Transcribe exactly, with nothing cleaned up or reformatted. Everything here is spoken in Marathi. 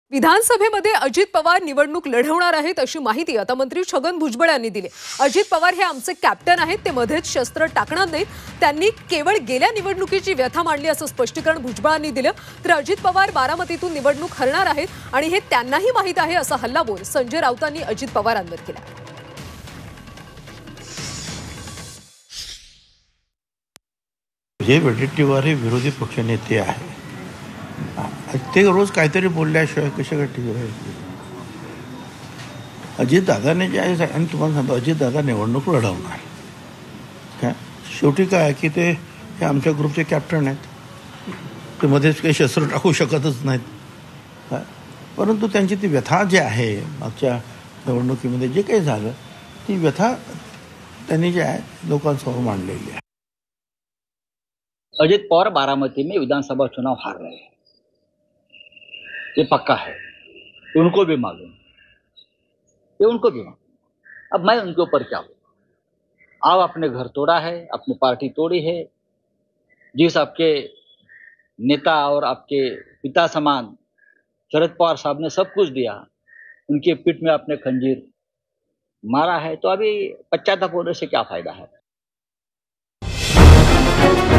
विधानसभेमध्ये अजित पवार निवडणूक लढवणार आहेत अशी माहिती आता मंत्री छगन भुजबळ यांनी दिली। अजित पवार हे आमचे कॅप्टन आहेत, ते मध्येच शस्त्र टाकणार नाहीत। त्यांनी केवळ गेल्या निवडणुकीची व्यथा मांडली असं स्पष्टीकरण भुजबळांनी दिलं। तर अजित पवार बारामतीतून निवडणूक हरणार आहेत आणि हे त्यांनाही माहित आहे असा हल्लाबोल संजय राऊतांनी अजित पवारांवर केला। जे वडेट्टीवार हे विरोधी पक्षनेते आहे, ते रोज काहीतरी बोलल्याशिवाय कशा ठीक आहे। अजित दादाने जे आहे आणि तुम्हाला सांगतो अजित दादा निवडणूक लढवणार काय। शेवटी काय आहे की ते हे आमच्या ग्रुपचे कॅप्टन आहेत, ते मध्येच काही शस्त्र टाकू शकतच नाहीत काय। परंतु त्यांची ती व्यथा जी आहे मागच्या निवडणुकीमध्ये जे काही झालं ती व्यथा त्यांनी जे आहे लोकांसमोर मांडलेली आहे। अजित पवार बारामती में विधानसभा चुनाव हार रहे हैं, ये पक्का है, उनको भी मालूम, ये उनको भी मालूम। अब मैं उनके ऊपर क्या बोलूं। आप अपने घर तोड़ा है, अपनी पार्टी तोड़ी है, जिस आपके नेता और आपके पिता समान शरद पवार साहब ने सब कुछ दिया, उनके पीठ में आपने खंजीर मारा है, तो अभी पश्चाताप होने से क्या फायदा है।